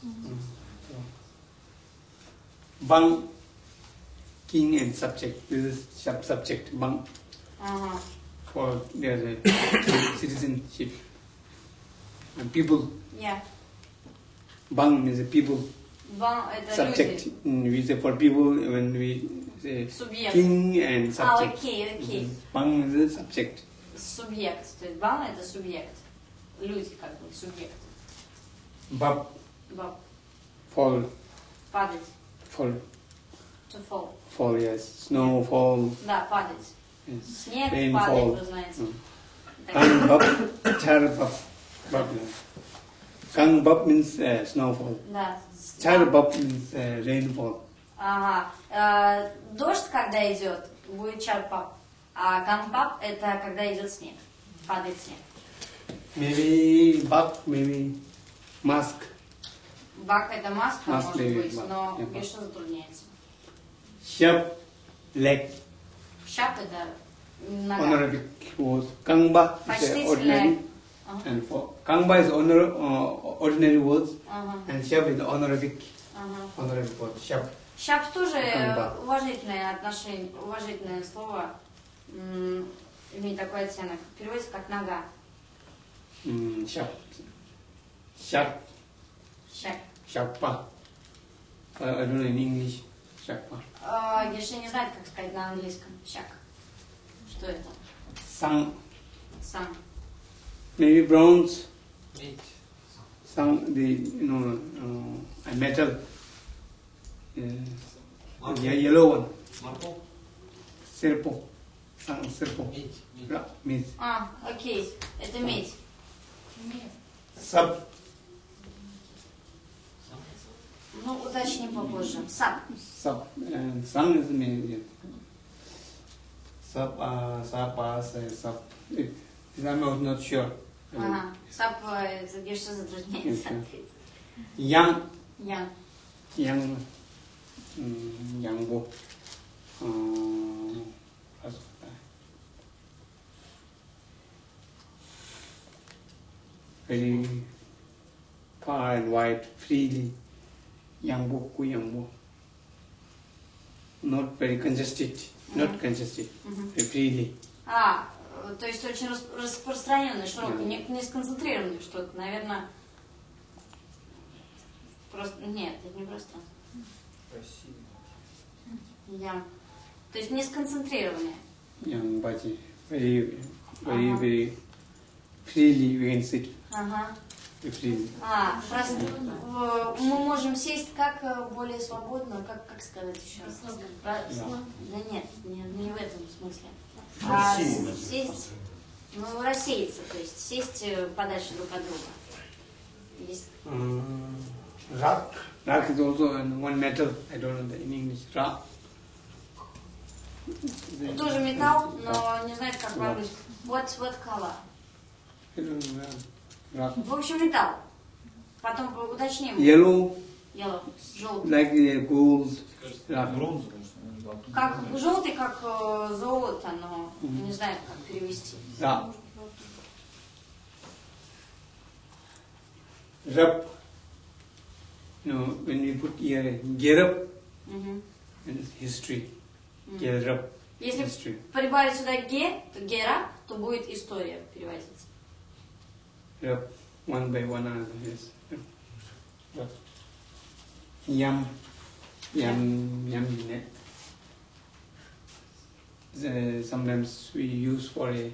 Bang, king and subject. This is sub- subject. Bang Ага. for their uh, citizenship. And people. Yeah. Bang means the people. Бан это Subject. люди. Mm, we say for people when we say Субъект. king and А, subject. окей, окей. Bang is the subject. Субъект. То есть бан это субъект. Люди как бы субъект. Bab, Баб. fall, Падать. fall, To fall. fall. Yes, snow fall. Да, падать. Yes. Снег Rainfall. падает, вы знаете. Mm. Так. Gang bab, char bab, bab. Gang bab means uh, snowfall. Да. Char bab means uh, rainfall. Ага. Э, Дождь, когда идет, будет чарпап. А гампап это когда идет снег. Падает снег. Maybe bab, maybe mask. Бак это маска, Маска может или быть, бак, но я Геша затрудняется. Shab, leg. Шап это нога. Honorific words. Kangba is uh, Почтительное. ordinary. Ага. And for Kangba is honor, uh, ordinary words. Ага. And Shab is honorific. Ага. Honorific word. Shab. Шап тоже Гамба. уважительное отношение, уважительное слово, м, имеет такой оттенок. Переводится как нога. Mm, shab. Shab. Шап. Shappa. I, I don't know in English. Shappa. А, Геша не знает, как сказать на английском. Шак. Что это? Sang. Сам. Maybe bronze. Sang the you know uh, a metal. Uh, yeah, yellow one. Марпо? Serpo. Sang serpo. Медь. Медь. Yeah, means А, окей. Это медь. sub. Ну, уточним попозже. Сап. Sap, and sang is mean. Sap, uh, sap, as, sap. I'm not, not sure. Ага. Сап, это геша затрудняется. Yang, Ян. yang, um, yang bo. Uh, very far and wide, freely. Yang bo, ku yang bo. Not very congested, not congested, very freely. А, то есть очень рас- распространенный, широкий, не, не сконцентрированный что-то, наверное. Просто. Нет, это не просто. Я. То есть не сконцентрированный. Yang baji, very, very, Ага. very freely we can sit, Ага. very freely. А, просто э, мы можем сесть как э, более свободно, как, как сказать еще? Про- Да нет, не, не в этом смысле. А с- сесть, ну, рассеяться, то есть сесть э, подальше друг от друга. Есть. Rock. Rock is also one metal. I don't know the in English. Rock. Тоже металл, но не знаю, как по-английски. What, what color? I don't know. Rock. В общем, металл. Потом уточним. Yellow, Yellow, желтый. like uh, gold. Rock. Бронза, конечно. Как желтый, как э, золото, но не знаю, как перевести. Rock. Rup. No, when we put here, get up, Мгм. and it's history. Get up. Если History. прибавить сюда ге, то гера, то будет история переводиться. Rup. One by one another. Yes. Rup. Yam. Yam. Yam. Net. Uh, sometimes we use for a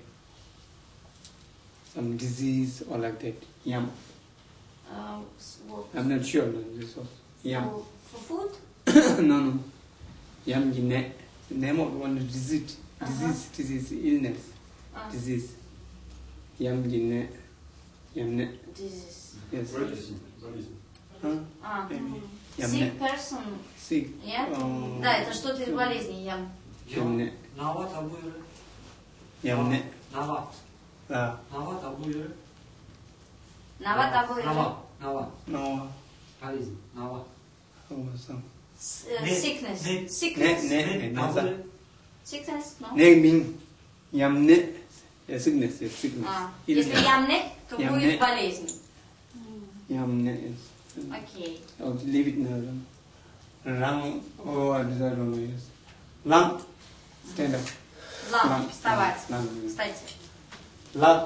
some disease or like that. Yam. Uh, s- wo- I'm not sure. No, this was yam. for, for food? no, no. Yam net. The name of one disease. Uh-huh. Disease. Disease. Illness. А, Disease. Yam net. Yam net. disease. Yes. Болезнь. Болезнь. Huh? А, Maybe. Yam sick net. person. Sick. Нет? Oh. Да, это что-то из болезни. Ям. Yam net. Nava tabuyuru. Yam net. Nava. Ah. Nava tabuyuru. Нава тобой. Nava. Nava. No. Болезнь. Nava. Oh, some. С- э, Не- Sickness. не- Sickness. Не- не- не за. Tabuyuru. Sickness, no? Name mean yam net. A sickness. A sickness. А, если Illness. ямне, то Ямне. будет болезнь. Yam net is. Окей. I'll leave it now. Rang. Oh, I don't know. Yes. Lang. Stand up. Лам, Lang. вставать. Lang. Кстати. Lang.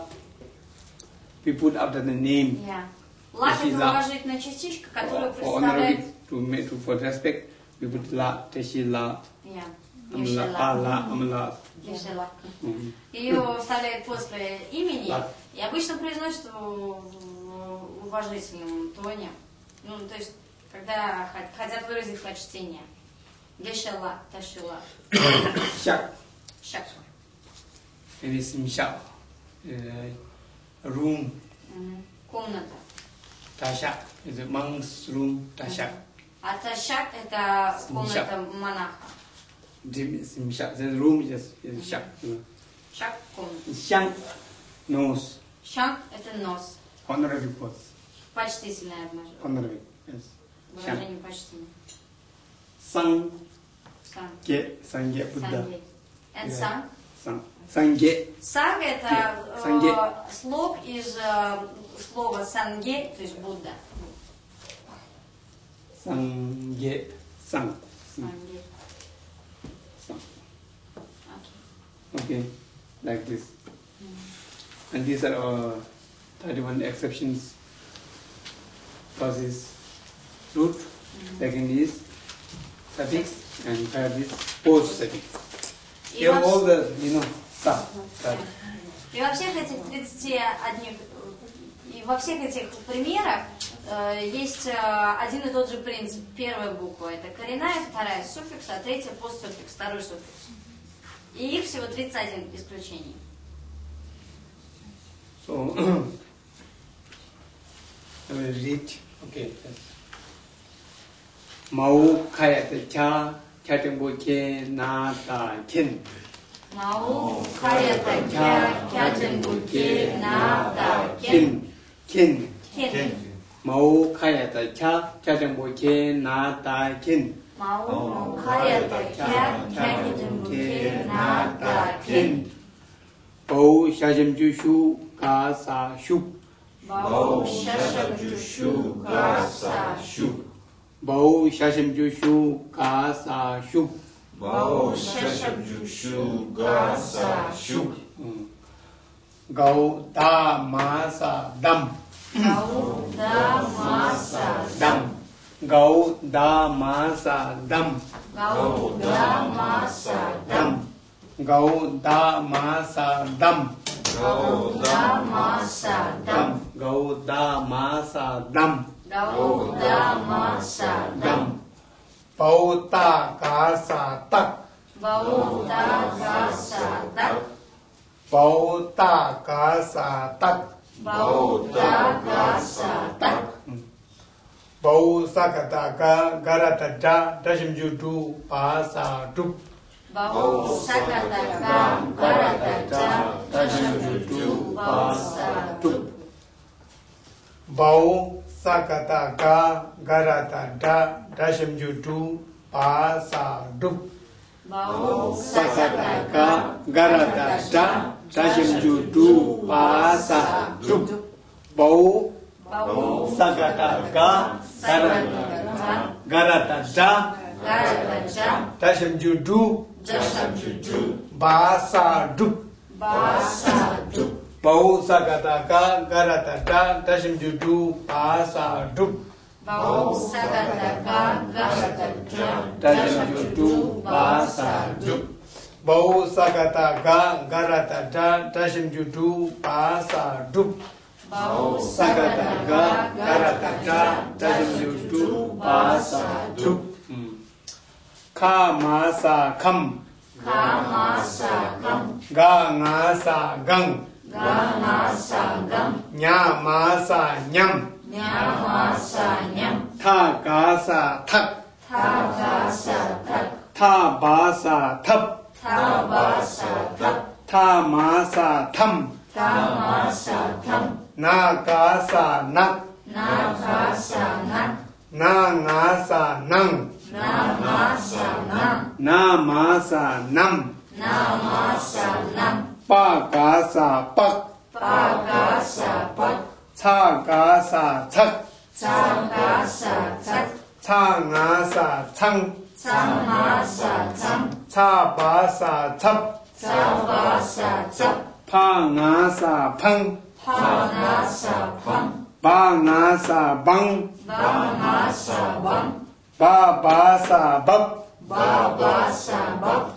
We put after the name. Я. Лак Если это ла. уважительная частичка, которая For honorific, представляет... to make to for respect, we put la, teshi la, Я. amla, ala, amla. Ешела. Mm. Ее вставляют после имени Лак. и обычно произносят в, в уважительном тоне. Ну, то есть, когда хот- хотят выразить почтение. Гешела, ташила. Shak. Шак. It is mishak. Uh, room. Мгм. Комната. Tashak is a monk's room. Tashak. А ташак это Мишак. комната монаха. Dim is mishak. The room is just is shak. Шак комната. Shang. Nose. Шанг это нос. Honorific words. Почтительное обмаж- Honorific. Yes. Shang. выражение почтения. Sang. Сан. Ge. Sangye Buddha. Санге. And Yeah. санг. Sang. Sangye. Санг это э, Санге. слог из э, слова санге, то есть Будда. Sangye. Sang. Санге. Sang. Окей. Okay, like this. And these are uh, thirty-one exceptions. First is root, second is suffix, and third is post suffix. И Here во, all вс- the, you know, stuff. that- и во всех этих тридцати одних, и во всех этих примерах э, есть э, один и тот же принцип. Первая буква это коренная, вторая суффикс, а третья постсуффикс, второй суффикс. И их всего тридцать один исключений. So, I will read. Okay. yes. Mau Kayata Cha, Katambuke Nata Kin. Mau Kayata Cha, Katambuke Nata Kin. Kin. Kin. Mau Kayata Cha, Katambuke Nata Kin. Mau Kayata Cha, Katambuke Nata Kin. Bau Shajam Jushu Kasa Shuk. Bau Shasham Jushu Kasa Shuk. Bau Shasham Jushu Kasa Shuk. Bau Shasham Jushu Kasa Shuk. Gau Da Masa Dam. Gau Da Masa Dam. Gau Da Masa Dam. Gau Da Masa Dam. Gau Da Masa Dam. Gau Da Masa Dam. Gau Da Masa Dam. Gau Da Masa Dam. Bau Ta Kasa Tak. Bau Da Kasa Tak. Bau Ta Kasa Tak. Bau Da Kasa Tak. Bau Sakataka Garatata Dashimjutu Pasa Dup. Bau Sakataka Garatata Dashimjutu Pasa Dup. Bau Sakataka Garatata Dashimjutu Pasa Dup. Bau Sakataka Garatata Dashimjutu Pasa Dup. Bau Bau Sakataka Garatata Garatata Dashimjutu Dashimjutu Pasa Dup. Pasa Dup. Bau Sakataka Garatata Dashimjutu Pasa Dup. Bau Sakataka Garatata Dashimjutu Pasa Dup. Bau Sakataka Garatata Dashimjutu Pasa Dup. Bau Sakataka Garatata Dashimjutu Pasa Dup. Kamasa Kam. Kamasa Kam. Gangasa Gang. Ganasa Gam. Nyamasa Nyam. Nyamasa Nyam. Thakasa Thak. Thakasa Tak. Thabasa Thap. Thabasa Tak. Thamasa Tham. Thamasa Tham. Nakasa Nak. Nakasa Nak. Nangasa Nang. Namasa Nam. Namasa Nam. Namasa Nam. Pakasa Pak. Pakasa Pak. Chakasa Chak. Chakasa Chak. Changasa Chang. Chamasa Cham. Chabasa Chap. Chabasa Chap. Pangasa Pang. Panasa Pang. Bangasa Bang. Bangasa Bang. Babasa Bab. Babasa Bab.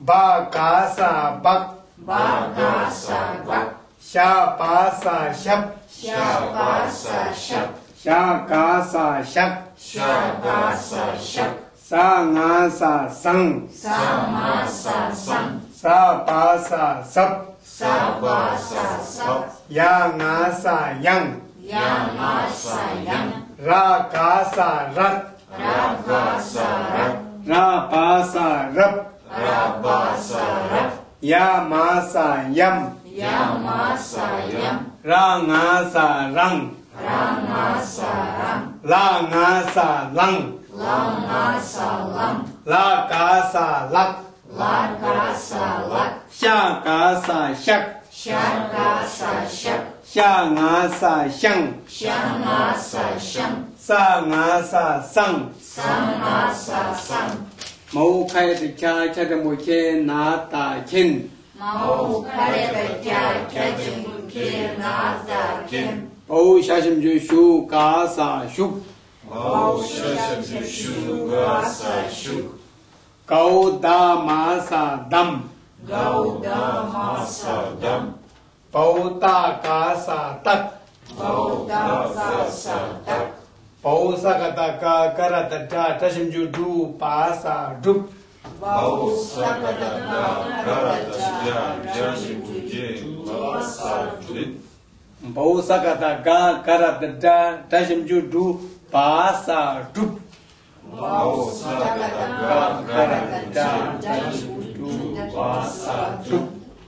Bagasa Bak. Bagasa Bak. Shabasa Shap. Shabasa Shap. Shakasa Shak. Shabasa Shap. Sangasa Sang. Samasa Sam. Sabasa Sap. Sabasa Sap. Yangasa Yang. Yamasa Yang. Rakasa Rak. Rabasa Rab. Rabasa Rap. Rabasa Rab. Yamasa Yam. Yamasa Yam. Rangasa Rang. Ramasa Ram. Langasa Lang. Lamasa Lam. Lakasa Lak. Lakasa Lak. Shakasa Shak. Shakasa Shak. Shangasa Shang. Shamasa Sham. Sangasa Sang. Samasa Sam. Mau khai tự cha cha đầm mùi kê ná tà kinh. Mau Kayata Cha Katambuke Nata Kin. Bau sha shim ju shu ka sa shuk. Bau Shasham Jushu Kasa Shuk. Gau da ma sa dam. Gau Da Masa Dam. Bau ta ka sa tak. Gau Da Kasa Tak. Bau sa ka ta ka kara ta ta ta shim ju du pa sa dup. Bau Sakataka Garatata Dashimjutu Pasa Dup. Bau sa ka ta ka kara ta ta ta shim ju du pa sa dup. Bhau Sagadaga Garadaja Jajibuju Vasadu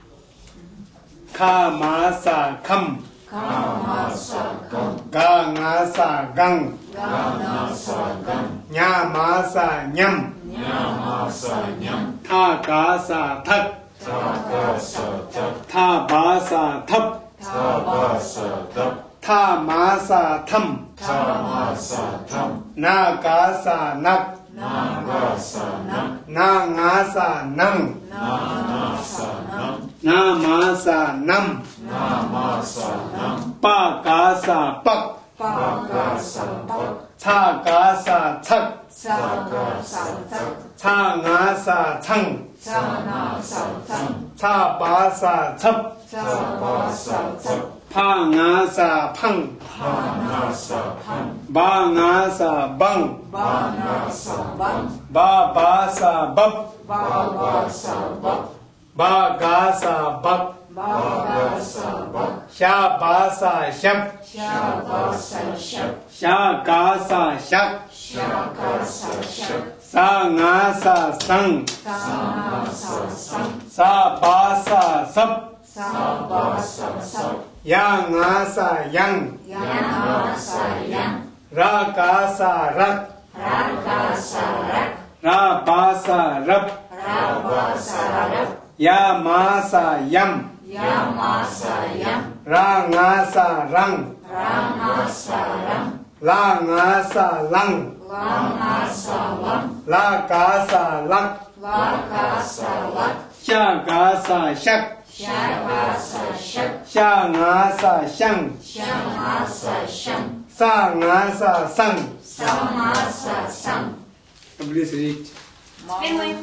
Kamasa Kam Kamasagam Gangasa Gang Ganasagam Nyamasa Nyam Nyamasanyam Thakasa Thak Takasatak Thabasa Thap Tabasatak Thamasa Tham Tamasatam Nagasa Nak Nagasanam Nangasa Nang Nanasanam Namasa Nam Namasanam Pakasa Pak Pakasatak Chagasa Chak Sakasatak Changasa Chang Sanasatam Chabasa Chap Tabasatak Pangasa Pang Panasapam Bangasa Bang Banasabam Babasa Bab Babasabak Bagasa Bak Bagasabak Shabasa Shab Shabasashak Shagasa Shak Shakasashak Sangasa Sang Sanasasam Sabasa Sab Sabasasak Yangasa Yang Yanasayam Ragasa Rak Ragasarak Rabasa Rab Rabasarak Yamasa Yam Yamasayam Rangasa Rang Ramasaram Langasa Lang Lamasalam Lagasa Lak Lakasalak Shagasa Shak Shabasashak Shangasa Shang Shamasasham Sangasa Sang. Samasasam Please read. Теперь мы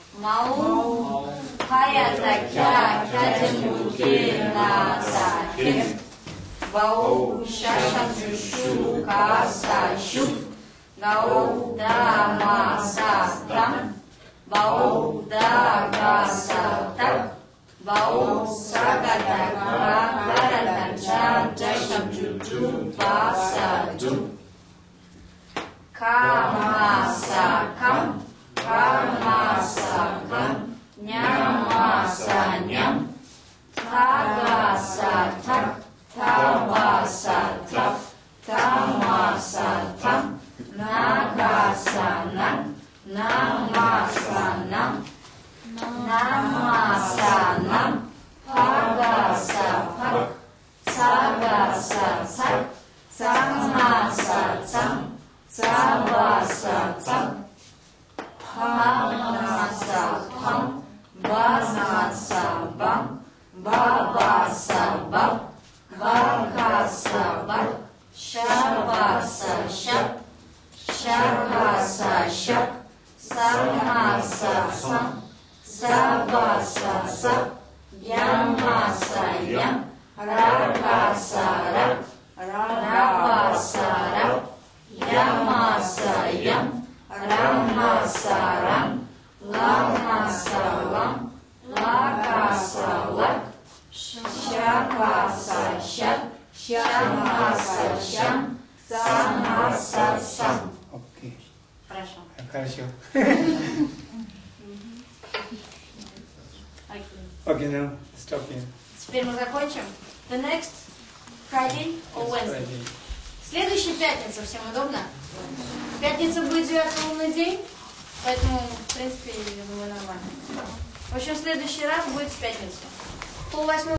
Мау Хаятакя Катимуки Насахи Бау Шашам Жушу Касашу Гауда Масатам Бау Дагасатак Бау Сагатака Каратача Джашам Жуджу Басаджу Камасакам Камасакам Нямасаням Тагасатак Табасатак Тамасатам Нагасанам Намасанам Намасанам Пагасапак Цагасацак Цамасацам Цабасацам Памасапам Базасабам Бабасабам Бакасабам Шабасашап Шабасашап Самасасам Сабасасап Ямасаям Ракасарап Рабасарап Ямасаям Рамасарам Ламасалам Лакасалак Шакасашак Шамасашам Самасасам. Okay. Хорошо. Хорошо. Окей. Okay, now stop here. Теперь мы закончим. The next Friday or Wednesday. Friday. Следующая пятница, всем удобно? Пятница будет девятый лунный день, поэтому, в принципе, я думаю, нормально. В общем, в следующий раз будет в пятницу. Пол восьмого.